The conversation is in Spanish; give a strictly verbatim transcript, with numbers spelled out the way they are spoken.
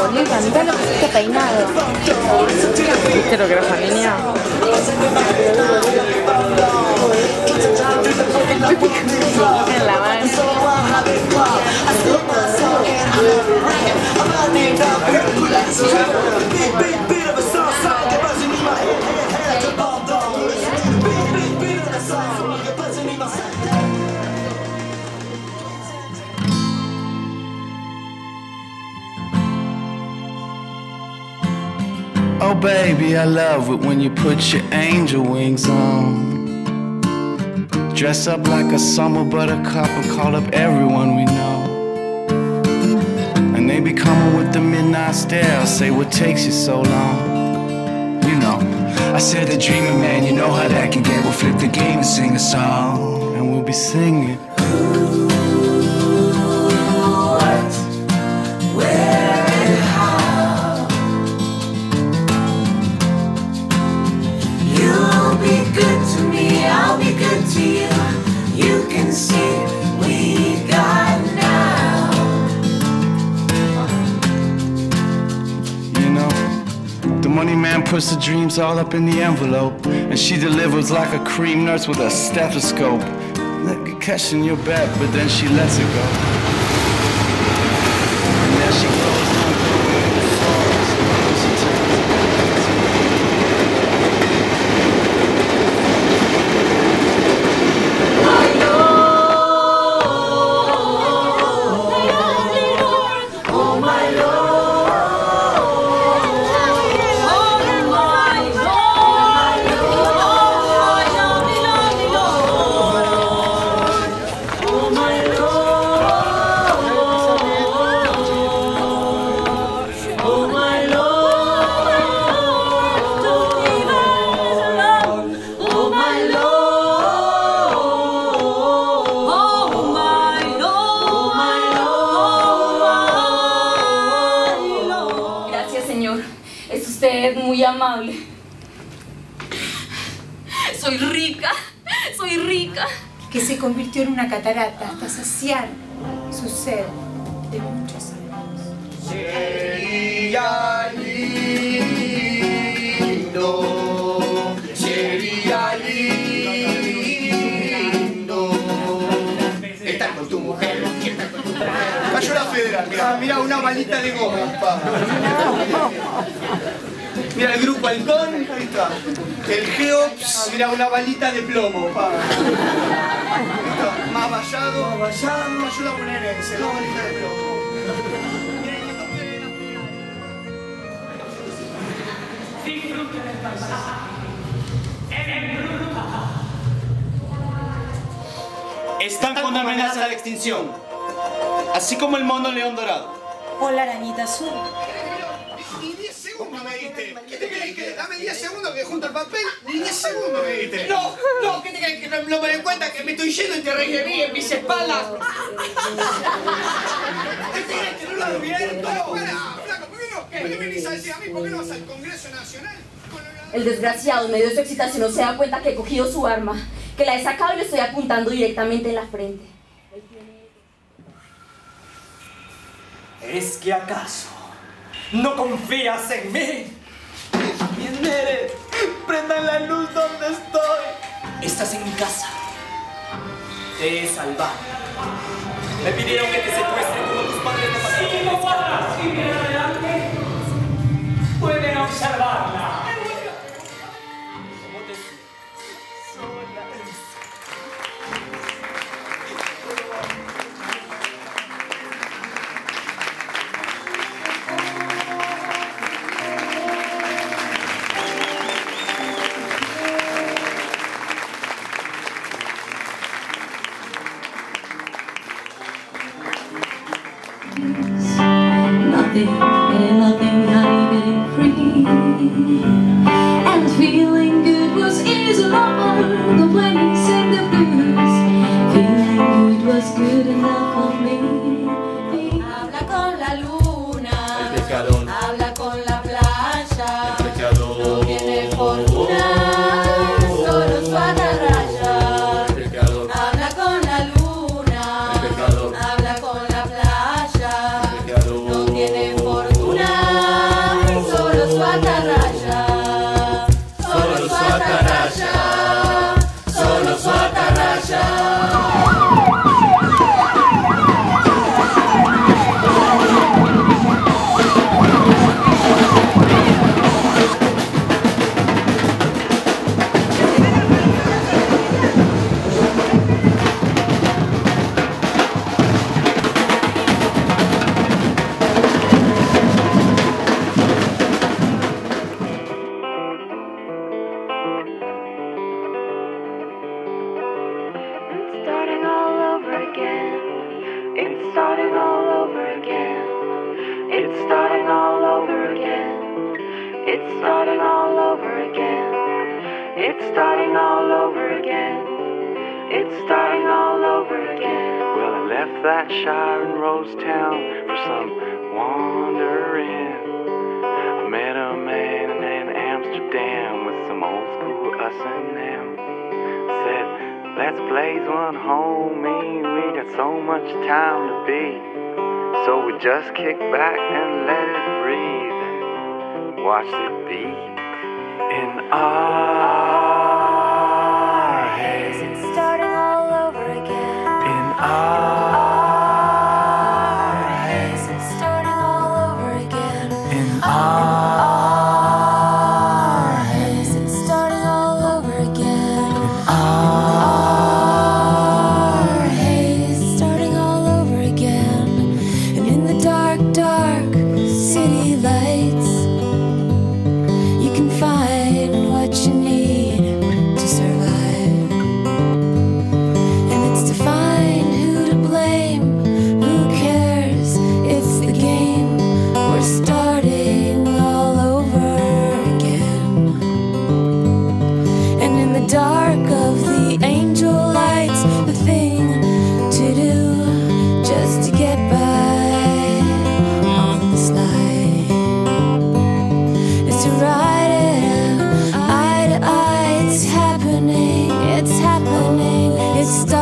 Olivia, mirá lo que es este peinado. ¿Viste lo que era esa niña? En la mano. Oh baby, I love it when you put your angel wings on. Dress up like a summer buttercup and call up everyone we know. And they be coming with the midnight stare, say what takes you so long. You know, I said the dreaming man, you know how that can get. We'll flip the game and sing a song, and we'll be singing. Money man puts the dreams all up in the envelope, and she delivers like a cream nurse with a stethoscope. Like catching your bet, but then she lets it go. And there she goes. Muy amable. Soy rica, soy rica. Que se convirtió en una catarata hasta saciar su sed de muchos años. Sería lindo, sería lindo estar con tu mujer, estar con tu mujer. Cayó la federal, mirá, mirá una balita de goma. Mira el grupo Halcón, ahí está. El Geops, mira una balita de plomo. Pa. Más vallado, más vallado. Me ayuda a poner ese, dos balitas de plomo. Disfruten el paisaje. Están con amenaza de extinción, así como el mono león dorado. O la arañita azul. Ni diez segundos me diste. ¿Qué te crees que? Dame diez segundos que junto el papel. Ni diez segundos me diste. No, no, ¿qué te crees que no, no me doy cuenta que me estoy yendo y te reí de mí en mis espaldas? ¿Qué te crees que no lo advierto? Para, flaco, ¿por qué no? ¿Por qué me venís a decir a mí? ¿Por qué no vas al Congreso Nacional? El desgraciado, en medio de su excitación, no se da cuenta que he cogido su arma, que la he sacado y le estoy apuntando directamente en la frente. ¿Es que acaso no confías en mí? ¿Quién eres? Prendan la luz donde estoy. Estás en mi casa. Te he salvado. Me pidieron que te secuestre como tus padres me pasaron. Si no paras y bien adelante, pueden observarla. ¿Cómo te sientes? Sola. Nothing, getting nothing, honey, getting free. And feeling good was easy, Lord, the place and the blues. Feeling good was good enough for me. Habla con la luna, El pescador, habla con la playa. el pescador, No tiene fortuna, solo su atarraya. el pescador, Habla con la luna, el pescador, habla con la playa. el pescador. No tiene fortuna. starting all over again. It's starting all over again. Well, I left that shire in Rosetown for some wandering. I met a man in Amsterdam with some old school us and them. Said, let's blaze one, homie, we got so much time to beat. So we just kick back and let it breathe. Watch it beat in our heads. It's starting all over again. In our heads. It's starting all over again. In our heads. It's starting all over again. Our It's starting all over again. And in the dark, dark city lights, you can find what you need to survive. And it's to find who to blame, who cares, it's the game. We're starting all over again. And in the dark of the angel lights, the thing to do just to get by on the slide is to ride it out, eye to eye. It's happening, it's happening, it's starting.